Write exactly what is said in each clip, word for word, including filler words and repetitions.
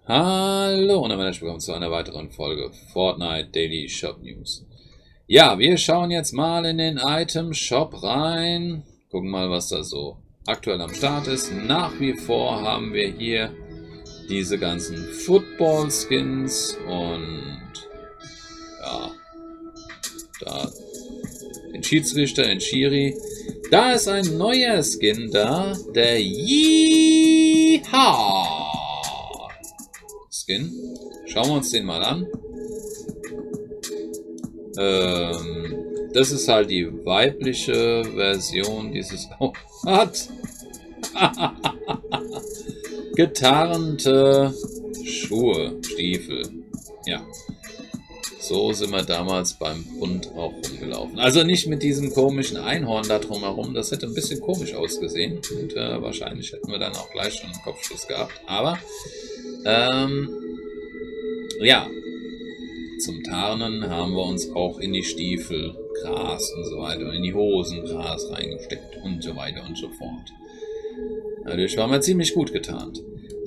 Hallo und herzlich willkommen zu einer weiteren Folge Fortnite Daily Shop News. Ja, wir schauen jetzt mal in den Item Shop rein. Gucken mal, was da so aktuell am Start ist. Nach wie vor haben wir hier diese ganzen Football Skins und ja, da den Schiedsrichter, den Schiri. Da ist ein neuer Skin da, der Yeehaw Skin. Schauen wir uns den mal an. Ähm, das ist halt die weibliche Version dieses... Oh, hat! Getarnte Schuhe, Stiefel. Ja. So sind wir damals beim Bund auch rumgelaufen. Also nicht mit diesem komischen Einhorn da drumherum. Das hätte ein bisschen komisch ausgesehen. Und äh, wahrscheinlich hätten wir dann auch gleich schon einen Kopfschuss gehabt. Aber, ähm, ja. Zum Tarnen haben wir uns auch in die Stiefel Gras und so weiter. Und in die Hosen Gras reingesteckt und so weiter und so fort. Dadurch waren wir ziemlich gut getarnt.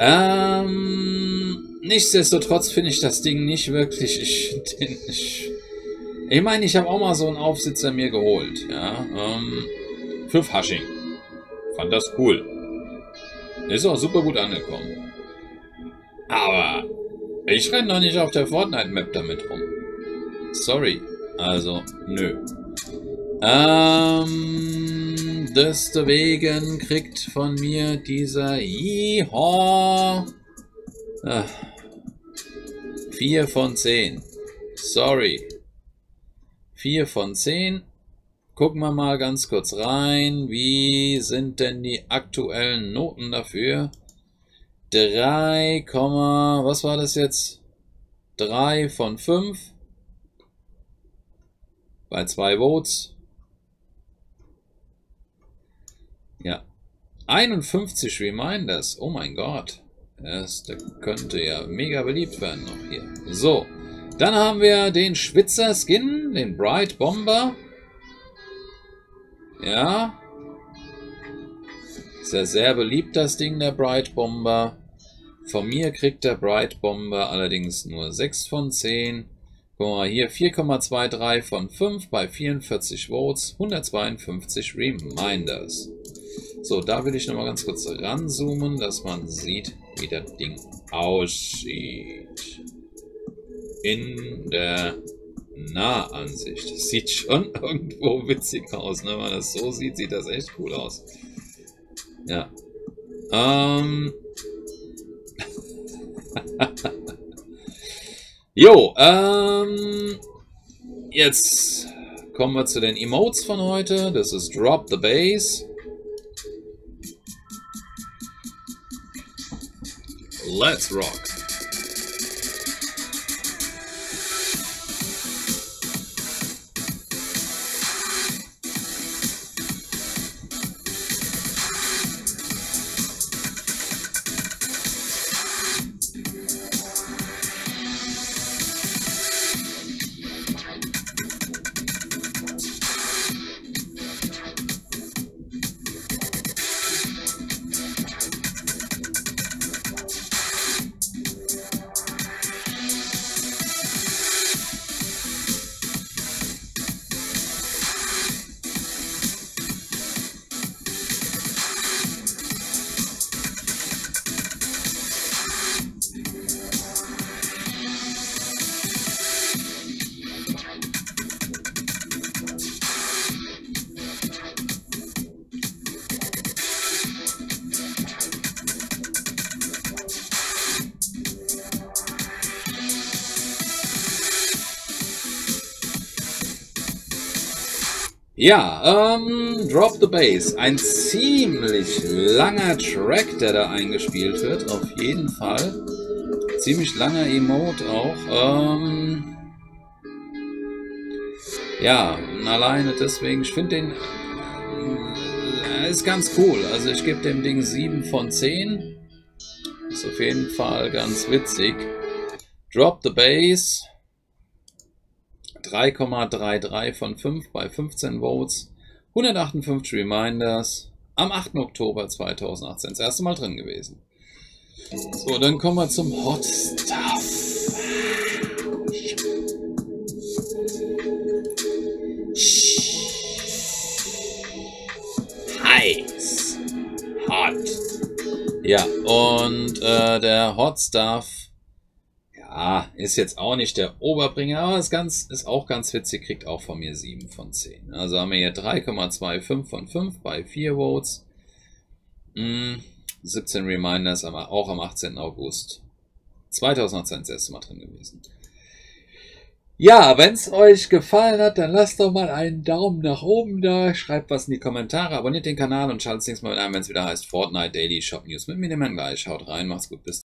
Ähm, nichtsdestotrotz finde ich das Ding nicht wirklich. Ich, den, ich, ich meine, ich habe auch mal so einen Aufsitzer mir geholt, ja, ähm, für Fasching. Fand das cool. Ist auch super gut angekommen. Aber ich renne doch nicht auf der Fortnite-Map damit rum. Sorry. Also, nö. Ähm, deswegen kriegt von mir dieser Yeehaw äh, vier von zehn. Sorry. vier von zehn. Gucken wir mal ganz kurz rein. Wie sind denn die aktuellen Noten dafür? drei, was war das jetzt? drei von fünf. Bei zwei Votes. Ja. einundfünfzig Reminders. Oh mein Gott. Das, das könnte ja mega beliebt werden noch hier. So. Dann haben wir den Schwitzer Skin. Den Bright Bomber. Ja. Ist ja sehr beliebt, das Ding, der Bright Bomber. Von mir kriegt der Bright Bomber allerdings nur sechs von zehn. Guck mal hier, vier Komma dreiundzwanzig von fünf bei vierundvierzig Votes, hundertzweiundfünfzig Reminders. So, da will ich nochmal ganz kurz ranzoomen, dass man sieht, wie das Ding aussieht. In der Nahansicht. Das sieht schon irgendwo witzig aus, ne? Wenn man das so sieht, sieht das echt cool aus. Ja. Ähm. Jo, ähm. Jetzt kommen wir zu den Emotes von heute. Das ist Drop the Bass. Let's rock. Ja, ähm, Drop the Bass. Ein ziemlich langer Track, der da eingespielt wird, auf jeden Fall. Ziemlich langer Emote auch. Ähm, ja, und alleine deswegen, ich finde den äh, ist ganz cool. Also ich gebe dem Ding sieben von zehn. Ist auf jeden Fall ganz witzig. Drop the Bass. drei Komma dreiunddreißig von fünf bei fünfzehn Votes, hundertachtundfünfzig Reminders, am achten Oktober zweitausendachtzehn das erste Mal drin gewesen. So, dann kommen wir zum Hot Stuff. Heiß. Hot. Ja, und äh, der Hot Stuff, ja, ist jetzt auch nicht der Oberbringer, aber ist, ganz, ist auch ganz witzig, kriegt auch von mir sieben von zehn. Also haben wir hier drei Komma fünfundzwanzig von fünf bei vier Votes. Hm, siebzehn Reminders, aber auch am achtzehnten August zweitausendachtzehn das erste Mal drin gewesen. Ja, wenn es euch gefallen hat, dann lasst doch mal einen Daumen nach oben da, schreibt was in die Kommentare, abonniert den Kanal und schaltet das nächste Mal ein, wenn es wieder heißt Fortnite Daily Shop News mit Miniman gleich. Haut rein, macht's gut, bis